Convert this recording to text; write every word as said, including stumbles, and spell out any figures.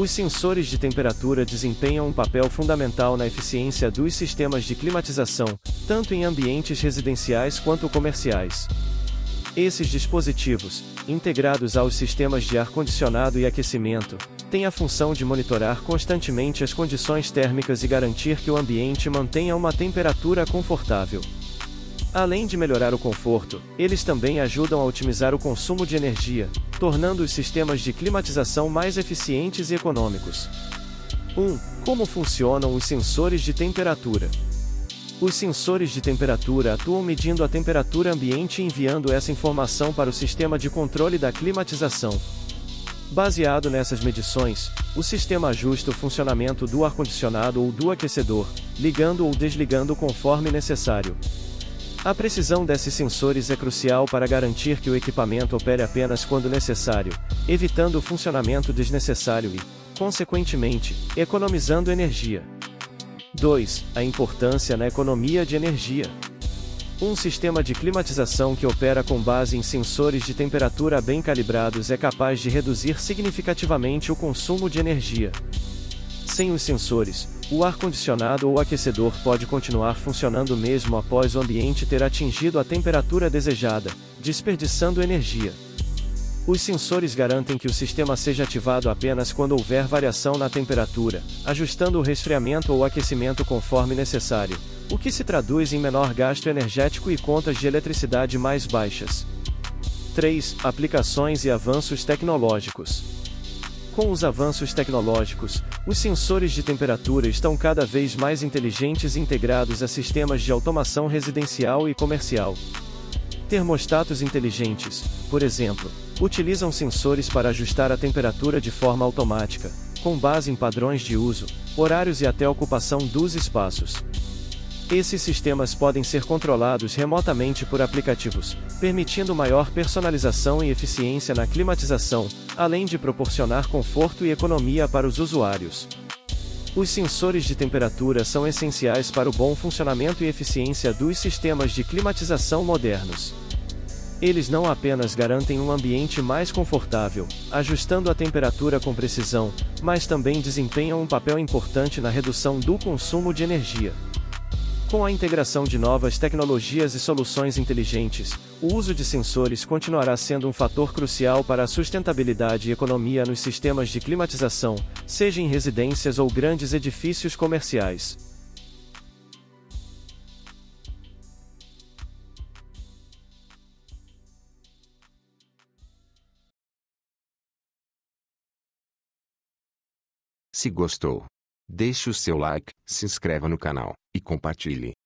Os sensores de temperatura desempenham um papel fundamental na eficiência dos sistemas de climatização, tanto em ambientes residenciais quanto comerciais. Esses dispositivos, integrados aos sistemas de ar-condicionado e aquecimento, têm a função de monitorar constantemente as condições térmicas e garantir que o ambiente mantenha uma temperatura confortável. Além de melhorar o conforto, eles também ajudam a otimizar o consumo de energia, tornando os sistemas de climatização mais eficientes e econômicos. um. Como funcionam os sensores de temperatura? Os sensores de temperatura atuam medindo a temperatura ambiente e enviando essa informação para o sistema de controle da climatização. Baseado nessas medições, o sistema ajusta o funcionamento do ar-condicionado ou do aquecedor, ligando ou desligando conforme necessário. A precisão desses sensores é crucial para garantir que o equipamento opere apenas quando necessário, evitando o funcionamento desnecessário e, consequentemente, economizando energia. dois. A importância na economia de energia. Um sistema de climatização que opera com base em sensores de temperatura bem calibrados é capaz de reduzir significativamente o consumo de energia. Sem os sensores, o ar-condicionado ou aquecedor pode continuar funcionando mesmo após o ambiente ter atingido a temperatura desejada, desperdiçando energia. Os sensores garantem que o sistema seja ativado apenas quando houver variação na temperatura, ajustando o resfriamento ou aquecimento conforme necessário, o que se traduz em menor gasto energético e contas de eletricidade mais baixas. três. Aplicações e avanços tecnológicos. Com os avanços tecnológicos, os sensores de temperatura estão cada vez mais inteligentes e integrados a sistemas de automação residencial e comercial. Termostatos inteligentes, por exemplo, utilizam sensores para ajustar a temperatura de forma automática, com base em padrões de uso, horários e até ocupação dos espaços. Esses sistemas podem ser controlados remotamente por aplicativos, permitindo maior personalização e eficiência na climatização, além de proporcionar conforto e economia para os usuários. Os sensores de temperatura são essenciais para o bom funcionamento e eficiência dos sistemas de climatização modernos. Eles não apenas garantem um ambiente mais confortável, ajustando a temperatura com precisão, mas também desempenham um papel importante na redução do consumo de energia. Com a integração de novas tecnologias e soluções inteligentes, o uso de sensores continuará sendo um fator crucial para a sustentabilidade e economia nos sistemas de climatização, seja em residências ou grandes edifícios comerciais. Se gostou, deixe o seu like, se inscreva no canal e compartilhe.